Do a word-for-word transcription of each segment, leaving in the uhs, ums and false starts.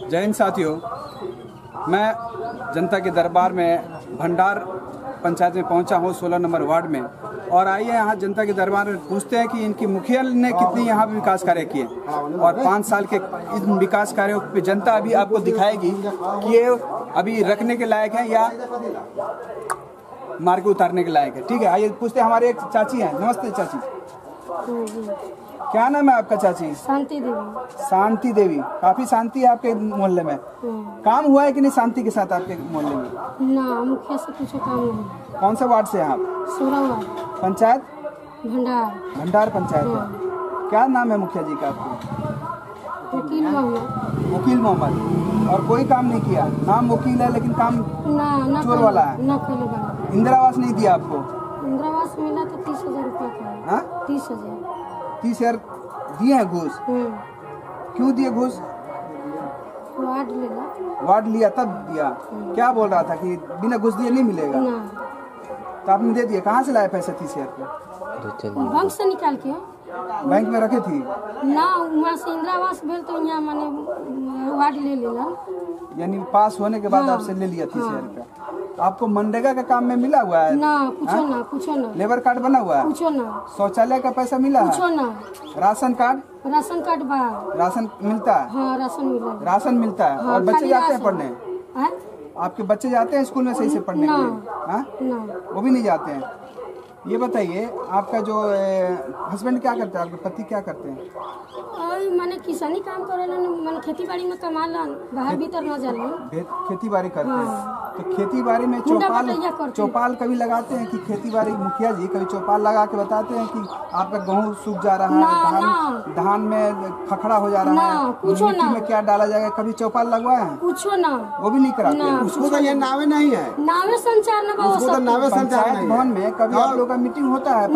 जय हिंद साथियों, मैं जनता के दरबार में भंडार पंचायत में पहुंचा हूं, सोलह नंबर वार्ड में। और आइए यहाँ जनता के दरबार में पूछते हैं कि इनकी मुखिया ने कितनी यहाँ पे विकास कार्य किए और पाँच साल के इन विकास कार्यों पे जनता अभी आपको दिखाएगी कि ये अभी रखने के लायक है या मार के उतारने के लायक है। ठीक है, आइए पूछते हैं। हमारे एक चाची हैं। नमस्ते चाची, क्या नाम है आपका चाची? शांति देवी। शांति देवी, काफी शांति है आपके मोहल्ले में। काम हुआ है कि नहीं शांति के साथ आपके मोहल्ले में? ना, मुखिया से कुछ काम नहीं। कौन सा वार्ड से हैं आप? सोलह वार्ड। पंचायत भंडार। भंडार पंचायत है। क्या नाम है मुखिया जी का आपके? वकील मोहम्मद। वकील मोहम्मद। और कोई काम नहीं किया? नाम वकील है लेकिन काम ना ना चोर वाला है। ना खोले वाला। इंदिरा आवास नहीं दिया आपको? इंदिरा आवास मिला तो तीस हजार रूपया का। हाँ, तीस हजार तीस हजार दिए हैं घूस? क्यों दिए घूस? वार्ड लेगा। वार्ड लिया तब दिया? क्या बोल रहा था कि बिना घूस दिए नहीं मिलेगा? ना। तो आपने दे दिया। कहाँ से लाए पैसे तीस हजार? बैंक से निकाल के। बैंक में रखे थी ना, वहाँ से इंदिरा आवास भेल तो यहाँ माने वार्ड ले लेना। यानी पास होने के बाद हाँ, आपसे ले लिया तीस हजार रुपया। आपको मनरेगा का काम में मिला हुआ है? ना, कुछो ना, कुछो ना। लेबर कार्ड बना हुआ है? कुछो ना। शौचालय का पैसा मिला है? कुछो ना। Ration card? राशन कार्ड बा। राशन मिलता है? हाँ, राशन मिला। राशन मिलता है। हाँ, और बच्चे जाते हैं पढ़ने? है? आपके बच्चे जाते हैं स्कूल में सही से पढ़ने के लिए? हाँ? ना, वो भी नहीं जाते हैं। ये बताइए, आपका जो हस्बैंड क्या करते हैं, आपके पति क्या करते हैं? मैंने किसानी काम करेलन, मैंने खेती बाड़ी में कमालन, बाहर भीतर न जालन। खेती बाड़ी करते हैं? हाँ। तो खेती बाड़ी में चौपाल चौपाल कभी लगाते हैं कि खेती बाड़ी मुखिया जी कभी चौपाल लगा के बताते हैं कि आपका गेहूँ सूख जा रहा है, धान धान में खखड़ा हो जा रहा है, मिट्टी में क्या डाला जाएगा, कभी चौपाल लगवाए हैं? कुछो ना, वो भी नहीं कराते। उसको तो ये नावे नहीं है, नावे संचार न पंचायत भवन में कभी आप लोग का मीटिंग होता है?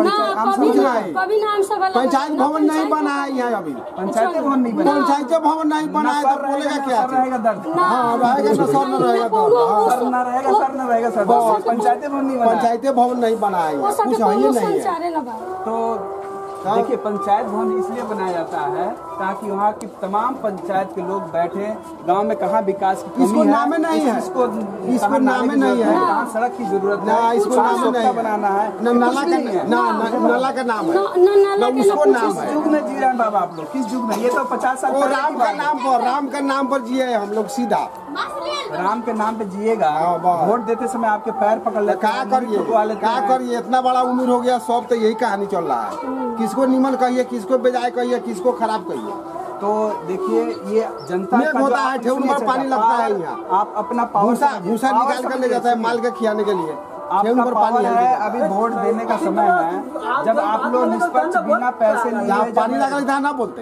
कभी नाम सभा पंचायत भवन नहीं बना है यहाँ अभी। पंचायत भवन नहीं बना? पंचायत भवन नहीं बना है तो बोलेगा क्या? रहेगा दर्द। हाँ, रहेगा तो सर न रहेगा दर्द। सर न रहेगा, सर न रहेगा सर। पंचायत भवन नहीं बना? पंचायत भवन नहीं बना है, कुछ है ही नहीं है। तो देखिए, पंचायत भवन इसलिए बनाया जाता है ताकि वहाँ की तमाम पंचायत के लोग बैठे, गांव में कहाँ विकास की कमी है, नामे नहीं है, इसको इसको नामे नहीं है, कहाँ सड़क की जरूरत है, इसको नामे नहीं बनाना है, नाला का नाला का नाम है, उसको नाम है। युग में जी रहे हैं बाबा आप लोग? किस युग में? ये तो पचास साल राम का नाम पर राम का नाम पर जिए हम लोग सीधा। राम के नाम पे जिएगा। वोट देते समय आपके पैर पकड़ लेते, क्या करिए क्या करिए? इतना बड़ा उम्र हो गया, सब तो यही कहानी चल रहा है। किसको निमन कहिए, किसको बेजाय कहिए, किसको खराब कहिए। तो देखिए, ये जनता का होता है, ठेहुन पर पानी लगता है यहाँ। आप अपना भूसा भूसा निकाल कर ले जाता है माल के खियाने के लिए। आपका पावर है, अभी वोट देने का समय है, जब आप लोग निष्पक्ष बिना पैसे लिए पानी लगा ना बोलते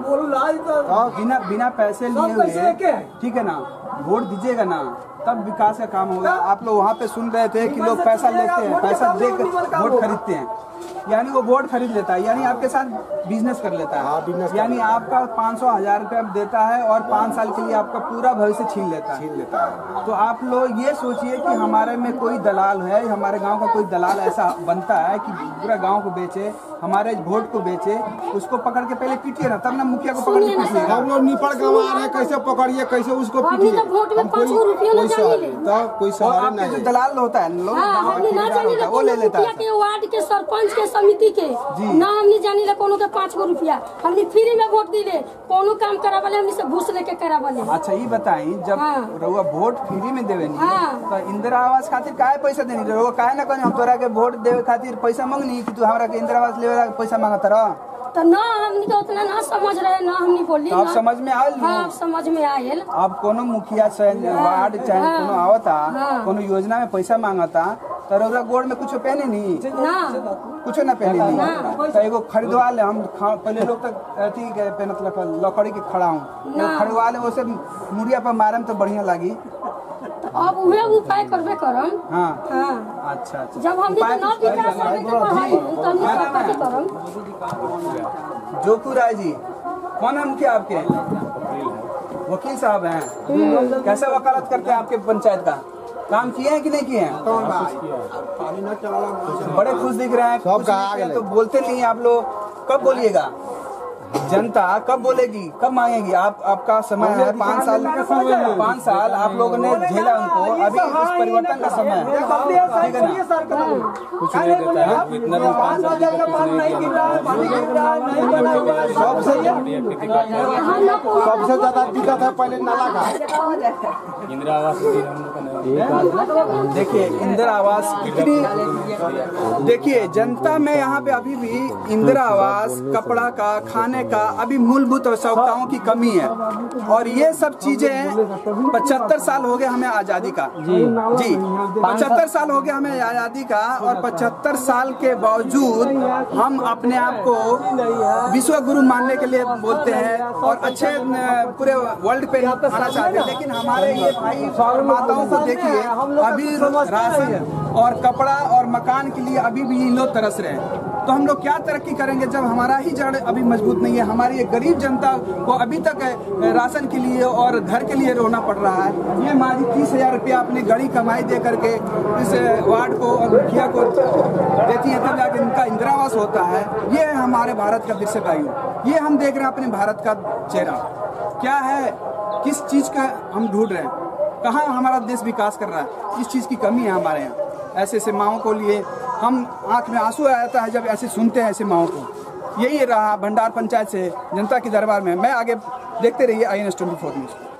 बिना बिना पैसे लिए हुए, ठीक है ना, वोट दीजिएगा ना, तब विकास का काम होगा। आप लोग वहाँ पे सुन रहे थे कि लोग पैसा लेते हैं, पैसा देकर वोट खरीदते हैं, यानी वो वोट खरीद लेता है, यानी आपके साथ बिजनेस कर लेता है। यानी आपका पाँच सौ हजार रुपया देता है और पाँच साल के लिए आपका पूरा भविष्य छीन लेता है छीन लेता है तो आप लोग ये सोचिए कि हमारे में कोई दलाल है, हमारे गांव का कोई दलाल ऐसा बनता है कि पूरा गांव को बेचे, हमारे वोट को बेचे, उसको पकड़ के पहले पीटिए ना, तब ना मुखिया को पकड़ के पीटिए। हम लोग निपट गंवा रहे, कैसे पकड़िए, कैसे उसको पीटिए? तो कोई सवाल नहीं। दलाल होता है, लोग वो ले लेता है। वार्ड के सरपंच के समिति के ना हमने जानी ले कोनो के पाँच गो रुपया हमने फ्री में वोट दिले, कोनो काम करावले हमने से घूस लेके करावले। अच्छा ये बताई, जब हाँ। रउआ वोट फ्री में देवे हाँ। तो इंदिरा आवास खातिर काहे पैसा देनी? रउआ काहे ना कहनी हम तोरा के वोट देवे खातिर पैसा मांगनी कि तू हमरा के इंदिरा आवास लेवे पैसा मांगत रह? तो ना हमनी तो उतना ना समझ रहे, ना हमनी बोली। तो आप समझ में आयल? हाँ, समझ में आयल। आप कोनो मुखिया वार्ड चाहे हाँ। कोनो आवता, हाँ। कोनो योजना में पैसा मांगता तो रउआ गोड़ में कुछ पहने नहीं ना, कुछ ना पहने नहीं। तो एगो खरीदवा ले, हम पहले लोग तक अथी पे मतलब लकड़ी के खड़ा हूँ, खरीदवा ले, वो मुड़िया पर मारम तो बढ़िया लगी। अब उहे उपाय करबे करम। हाँ हाँ। अच्छा अच्छा। जब हम ना विकास करबे तो हम कथि करम? जोकू राय जी, कौन है मुखिया आपके? वकील साहब हैं। कैसे वकालत करते हैं आपके पंचायत का? काम किए हैं कि नहीं किए हैं? बड़े खुश दिख रहे हैं। तो बोलते नहीं आप लोग, कब बोलिएगा? जनता कब बोलेगी, कब मांगेगी? आप आपका समय है पाँच साल, पाँच साल आप लोगों ने झेला उनको, अभी उस परिवर्तन का समय है, ठीक है ना? कुछ नहीं देता है इतना भी, पाँच साल सबसे ज्यादा दिक्कत है पहले नाला का। इंदिरा आवास देखिए, इंदिरा आवास कितनी, देखिए जनता में यहाँ पे अभी भी इंदिरा आवास, कपड़ा का, खाने का अभी मूलभूत आवश्यकताओं की कमी है। और ये सब चीजें पचहत्तर साल हो गए हमें आजादी का, जी पचहत्तर साल हो गए हमें आजादी का, और पचहत्तर साल के बावजूद हम अपने आप को विश्व गुरु मानने के लिए बोलते हैं और अच्छे पूरे वर्ल्ड पे आना चाहते हैं, लेकिन हमारे ये भाई और माताओं को देखिए अभी राशन और कपड़ा और मकान के लिए अभी भी इन लोग तरस रहे हैं। तो हम लोग क्या तरक्की करेंगे जब हमारा ही जड़ अभी मजबूत नहीं है? हमारी एक गरीब जनता को अभी तक राशन के लिए और घर के लिए रोना पड़ रहा है। ये माजी तीस हजार रुपया अपनी गड़ी कमाई दे करके इस वार्ड को और मुखिया को देती है, तब जाके इनका इंदिरा आवास होता है। ये है हमारे भारत का दृश्य भाइयों, ये हम देख रहे हैं अपने भारत का चेहरा क्या है, किस चीज का हम ढूंढ रहे हैं, कहाँ हमारा देश विकास कर रहा है, इस चीज की कमी है हमारे यहाँ। ऐसे ऐसे माओं को लिए हम आंख में आंसू आ जाता है जब ऐसे सुनते हैं ऐसे माओं को। यही रहा भंडार पंचायत से जनता के दरबार में। मैं आगे देखते रहिए I N S twenty four news.